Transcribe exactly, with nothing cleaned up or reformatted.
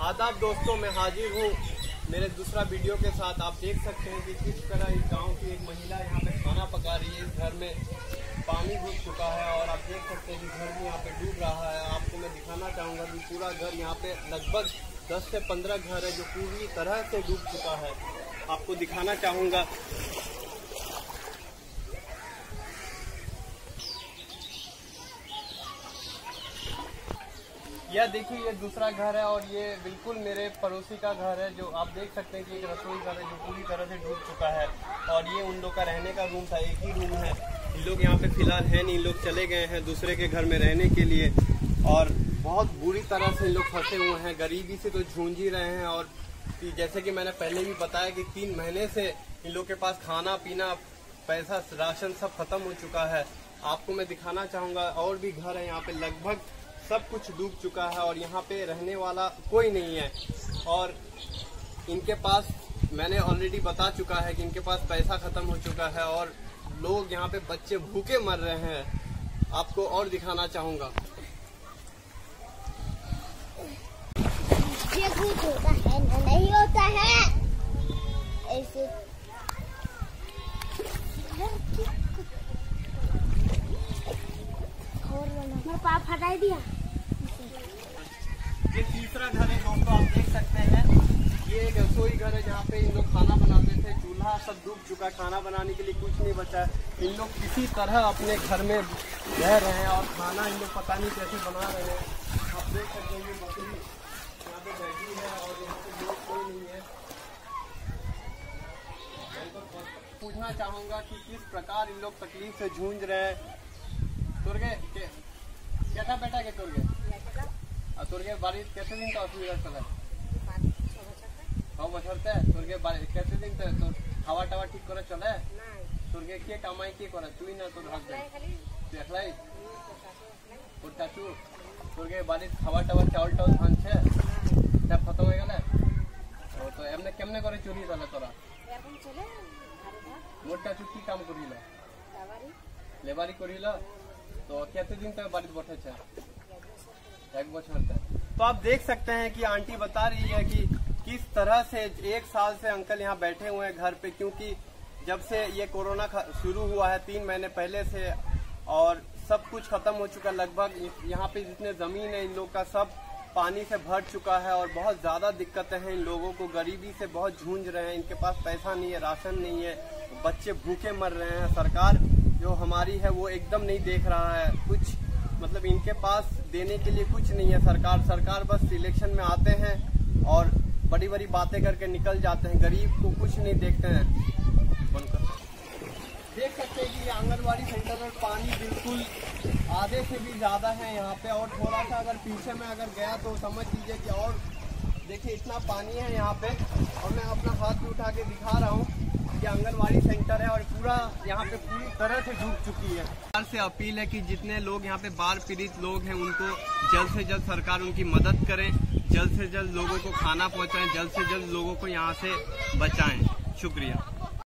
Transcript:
आदाब दोस्तों, मैं हाजिर हूँ मेरे दूसरा वीडियो के साथ। आप देख सकते हैं कि किस तरह इस गांव की एक महिला यहाँ पे खाना पका रही है। इस घर में पानी घुस चुका है और आप देख सकते हैं कि घर भी यहाँ पे डूब रहा है। आपको मैं दिखाना चाहूँगा कि पूरा घर यहाँ पे लगभग दस से पंद्रह घर है जो पूरी तरह से डूब चुका है। आपको दिखाना चाहूँगा। यह देखिए, ये दूसरा घर है और ये बिल्कुल मेरे पड़ोसी का घर है। जो आप देख सकते हैं कि एक रसोई घर है जो पूरी तरह से डूब चुका है और ये उन लोग का रहने का रूम था, एक ही रूम है। इन लोग यहाँ पे फिलहाल है नहीं, इन लोग चले गए हैं दूसरे के घर में रहने के लिए और बहुत बुरी तरह से इन लोग फंसे हुए हैं। गरीबी से तो जूझ ही रहे हैं और जैसे कि मैंने पहले भी बताया कि तीन महीने से इन लोग के पास खाना पीना पैसा राशन सब खत्म हो चुका है। आपको मैं दिखाना चाहूँगा और भी घर है यहाँ पे, लगभग सब कुछ डूब चुका है और यहाँ पे रहने वाला कोई नहीं है। और इनके पास मैंने ऑलरेडी बता चुका है कि इनके पास पैसा खत्म हो चुका है और लोग यहाँ पे बच्चे भूखे मर रहे हैं। आपको और दिखाना चाहूँगा। ये कुछ होता है ना नहीं होता है ऐसे। मेरा पाप हटा दिया। ये तीसरा घर है दोस्तों, आप देख सकते हैं। ये एक रसोई घर है जहाँ पे इन लोग खाना बनाते थे। चूल्हा सब डूब चुका है, खाना बनाने के लिए कुछ नहीं बचा है। इन लोग किसी तरह अपने घर में रह रहे हैं और खाना इन लोग पता नहीं कैसे बना रहे हैं। आप देख सकते हैं ये बकरी यहाँ पे बैठी है और यहाँ पे लोग कोई नहीं है। मैं तो पूछना चाहूँगा कि किस प्रकार इन लोग तकलीफ से जूझ रहे हैं। तुर्गे क्या था बेटा के तुर्गे तुर्गे बारिश कैसे दिन का असुविधा चला छह बछर थे तुर्गे बारिश कैसे दिन थे तो खावा टावा ठीक करे चले तुर्गे के कमाई के करे तुई ना तोर हस्बैंड देखलाई और चाचू तुर्गे बारिश खावा टावा चावल टावल धान छे सब खत्म हो गेले और तो एमने केमने करे चोरी दाले तोरा এখন চলে मोर चाचू की काम करिला लेबारी लेबारी करिला तो कितने दिन तक बारिश बैठे छे एक बछर तक। तो आप देख सकते हैं कि आंटी बता रही है कि किस तरह से एक साल से अंकल यहाँ बैठे हुए हैं घर पे, क्योंकि जब से ये कोरोना शुरू हुआ है तीन महीने पहले से और सब कुछ खत्म हो चुका। लगभग यहाँ पे जितने जमीन है इन लोग का सब पानी से भर चुका है और बहुत ज्यादा दिक्कतें हैं इन लोगों को। गरीबी से बहुत जूझ रहे हैं, इनके पास पैसा नहीं है, राशन नहीं है, बच्चे भूखे मर रहे हैं। सरकार जो हमारी है वो एकदम नहीं देख रहा है कुछ, मतलब इनके पास देने के लिए कुछ नहीं है। सरकार सरकार बस इलेक्शन में आते हैं और बड़ी बड़ी बातें करके निकल जाते हैं, गरीब को कुछ नहीं देखते हैं। देख सकते हैं कि ये आंगनबाड़ी सेंटर में पानी बिल्कुल आधे से भी ज्यादा है यहाँ पे और थोड़ा सा अगर पीछे में अगर गया तो समझ लीजिए कि और देखिए इतना पानी है यहाँ पे। और मैं अपना हाथ में उठा के दिखा रहा हूँ, ये आंगनबाड़ी सेंटर है और पूरा यहाँ पे पूरी तरह से डूब चुकी है। सरकार से अपील है कि जितने लोग यहाँ पे बाढ़ पीड़ित लोग हैं उनको जल्द से जल्द सरकार उनकी मदद करें, जल्द से जल्द लोगों को खाना पहुँचाएं, जल्द से जल्द लोगों को यहाँ से बचाएं। शुक्रिया।